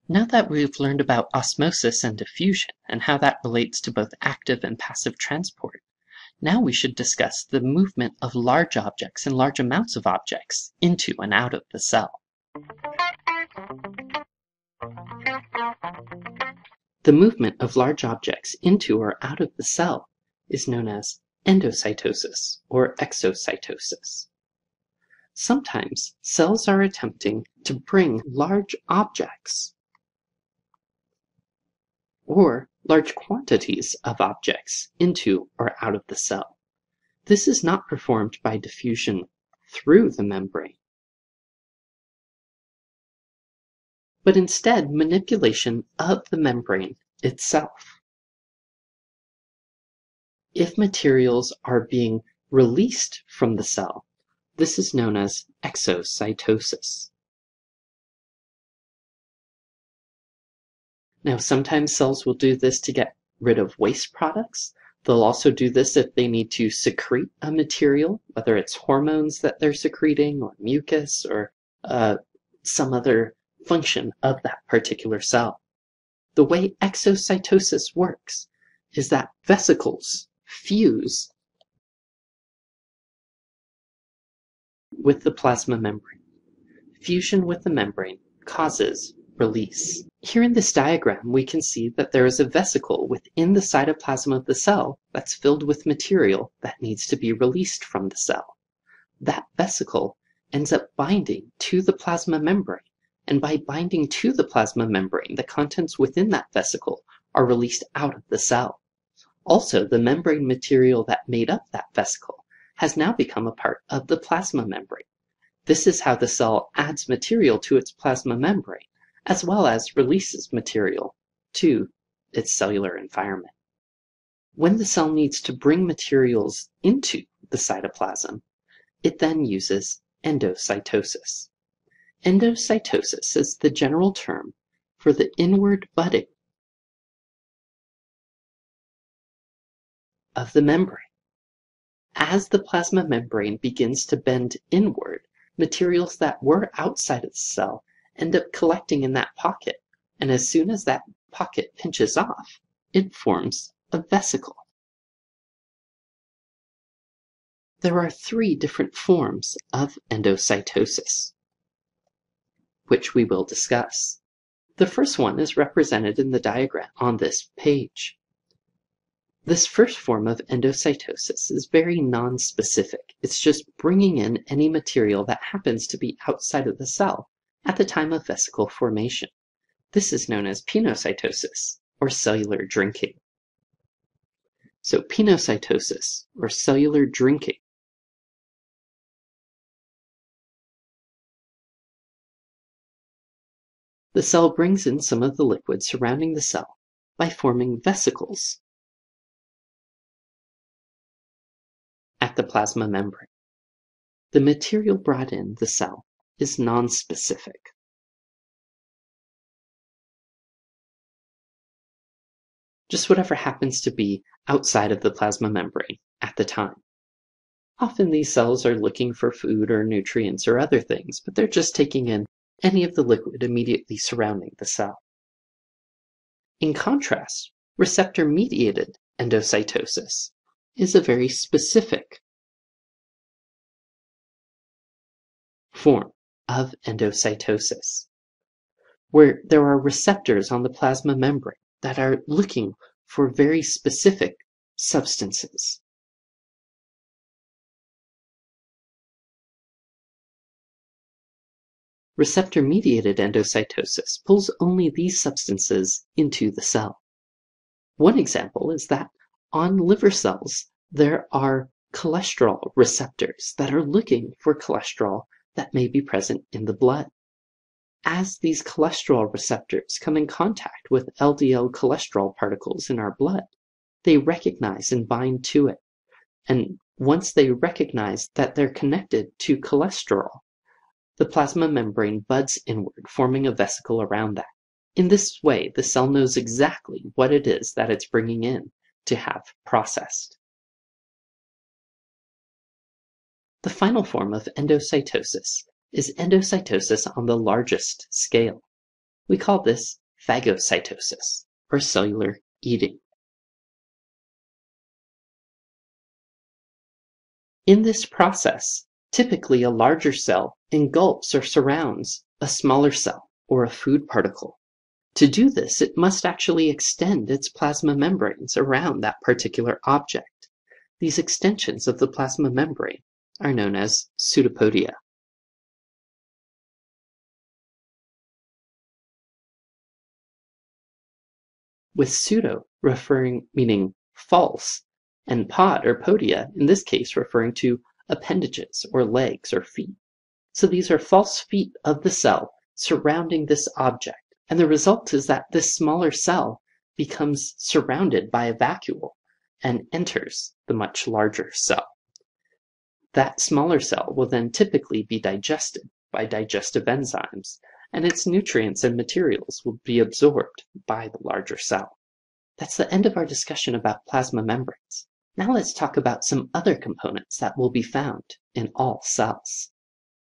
Now that we've learned about osmosis and diffusion and how that relates to both active and passive transport, now we should discuss the movement of large objects and large amounts of objects into and out of the cell. The movement of large objects into or out of the cell is known as endocytosis or exocytosis. Sometimes cells are attempting to bring large objects or large quantities of objects into or out of the cell. This is not performed by diffusion through the membrane, but instead manipulation of the membrane itself. If materials are being released from the cell, this is known as exocytosis. Now, sometimes cells will do this to get rid of waste products. They'll also do this if they need to secrete a material, whether it's hormones that they're secreting or mucus or some other function of that particular cell. The way exocytosis works is that vesicles fuse with the plasma membrane. Fusion with the membrane causes release. Here in this diagram, we can see that there is a vesicle within the cytoplasm of the cell that's filled with material that needs to be released from the cell. That vesicle ends up binding to the plasma membrane, and by binding to the plasma membrane, the contents within that vesicle are released out of the cell. Also, the membrane material that made up that vesicle has now become a part of the plasma membrane. This is how the cell adds material to its plasma membrane, as well as releases material to its cellular environment. When the cell needs to bring materials into the cytoplasm, it then uses endocytosis. Endocytosis is the general term for the inward budding of the membrane. As the plasma membrane begins to bend inward, materials that were outside of the cell end up collecting in that pocket, and as soon as that pocket pinches off, it forms a vesicle. There are 3 different forms of endocytosis, which we will discuss. The first one is represented in the diagram on this page. This first form of endocytosis is very non-specific. It's just bringing in any material that happens to be outside of the cell at the time of vesicle formation. This is known as pinocytosis, or cellular drinking. So pinocytosis, or cellular drinking, the cell brings in some of the liquid surrounding the cell by forming vesicles at the plasma membrane. The material brought in the cell is nonspecific. Just whatever happens to be outside of the plasma membrane at the time. Often these cells are looking for food or nutrients or other things, but they're just taking in any of the liquid immediately surrounding the cell. In contrast, receptor-mediated endocytosis is a very specific form of endocytosis, where there are receptors on the plasma membrane that are looking for very specific substances. Receptor-mediated endocytosis pulls only these substances into the cell. One example is that on liver cells, there are cholesterol receptors that are looking for cholesterol that may be present in the blood. As these cholesterol receptors come in contact with LDL cholesterol particles in our blood, they recognize and bind to it. And once they recognize that they're connected to cholesterol, the plasma membrane buds inward, forming a vesicle around that. In this way, the cell knows exactly what it is that it's bringing in to have processed. The final form of endocytosis is endocytosis on the largest scale. We call this phagocytosis, or cellular eating. In this process, typically a larger cell engulfs or surrounds a smaller cell or a food particle. To do this, it must actually extend its plasma membranes around that particular object. These extensions of the plasma membrane are known as pseudopodia. With pseudo meaning false, and pod or podia, in this case referring to appendages or legs or feet. So these are false feet of the cell surrounding this object, and the result is that this smaller cell becomes surrounded by a vacuole and enters the much larger cell. That smaller cell will then typically be digested by digestive enzymes, and its nutrients and materials will be absorbed by the larger cell. That's the end of our discussion about plasma membranes. Now let's talk about some other components that will be found in all cells.